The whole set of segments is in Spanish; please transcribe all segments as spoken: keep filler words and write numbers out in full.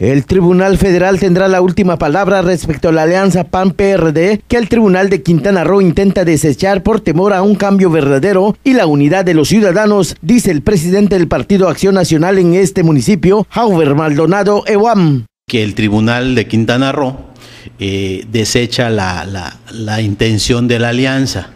El Tribunal Federal tendrá la última palabra respecto a la alianza P A N P R D que el Tribunal de Quintana Roo intenta desechar por temor a un cambio verdadero y la unidad de los ciudadanos, dice el presidente del Partido Acción Nacional en este municipio, Hauber Maldonado Ewam. Que el Tribunal de Quintana Roo eh, desecha la, la, la intención de la alianza.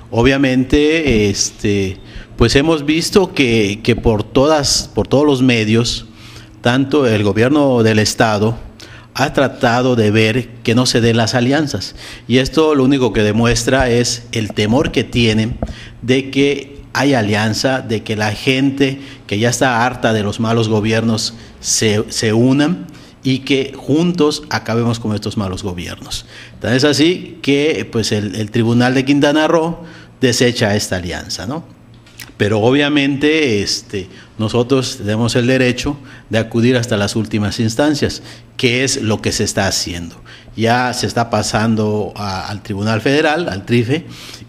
Obviamente, este, pues hemos visto que, que por, todas, por todos los medios, tanto el gobierno del estado ha tratado de ver que no se den las alianzas. Y esto lo único que demuestra es el temor que tienen de que haya alianza, de que la gente que ya está harta de los malos gobiernos se, se unan y que juntos acabemos con estos malos gobiernos. Entonces es así que pues el, el Tribunal de Quintana Roo desecha esta alianza, ¿no? Pero obviamente este, nosotros tenemos el derecho de acudir hasta las últimas instancias, que es lo que se está haciendo. Ya se está pasando a, al Tribunal Federal, al T R I F E,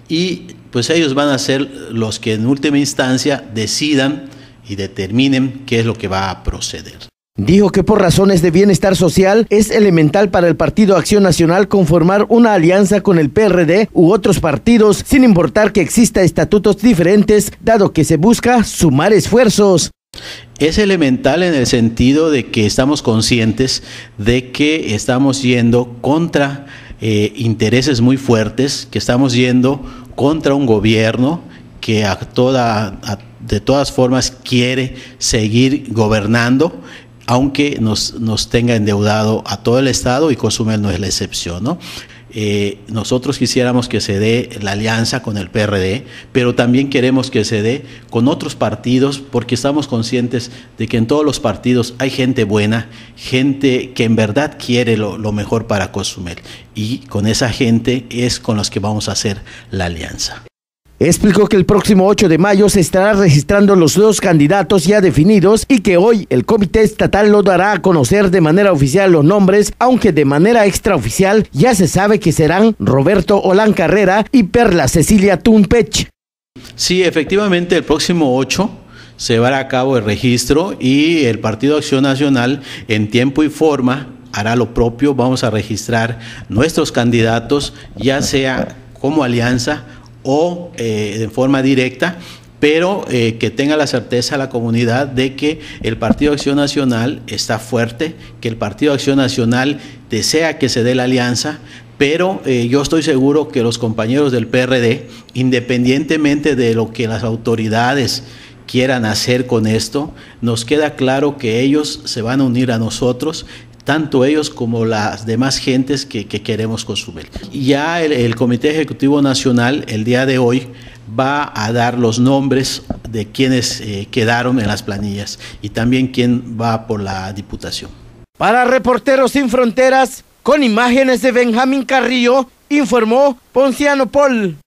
y pues ellos van a ser los que en última instancia decidan y determinen qué es lo que va a proceder. Dijo que por razones de bienestar social es elemental para el Partido Acción Nacional conformar una alianza con el P R D u otros partidos, sin importar que exista estatutos diferentes, dado que se busca sumar esfuerzos. Es elemental en el sentido de que estamos conscientes de que estamos yendo contra eh, intereses muy fuertes, que estamos yendo contra un gobierno que a toda, a, de todas formas quiere seguir gobernando, aunque nos, nos tenga endeudado a todo el Estado, y Cozumel no es la excepción, ¿no? Eh, nosotros quisiéramos que se dé la alianza con el P R D, pero también queremos que se dé con otros partidos, porque estamos conscientes de que en todos los partidos hay gente buena, gente que en verdad quiere lo, lo mejor para Cozumel, y con esa gente es con los que vamos a hacer la alianza. Explicó que el próximo ocho de mayo se estará registrando los dos candidatos ya definidos y que hoy el Comité Estatal lo dará a conocer de manera oficial los nombres, aunque de manera extraoficial ya se sabe que serán Roberto Olán Carrera y Perla Cecilia Tunpech. Sí, efectivamente el próximo ocho se llevará a cabo el registro y el Partido Acción Nacional en tiempo y forma hará lo propio. Vamos a registrar nuestros candidatos, ya sea como alianza o eh, de forma directa, pero eh, que tenga la certeza la comunidad de que el Partido Acción Nacional está fuerte, que el Partido Acción Nacional desea que se dé la alianza, pero eh, yo estoy seguro que los compañeros del P R D, independientemente de lo que las autoridades quieran hacer con esto, nos queda claro que ellos se van a unir a nosotros, tanto ellos como las demás gentes que, que queremos Cozumel. Ya el, el Comité Ejecutivo Nacional el día de hoy va a dar los nombres de quienes eh, quedaron en las planillas y también quién va por la diputación. Para Reporteros Sin Fronteras, con imágenes de Benjamín Carrillo, informó Ponciano Paul.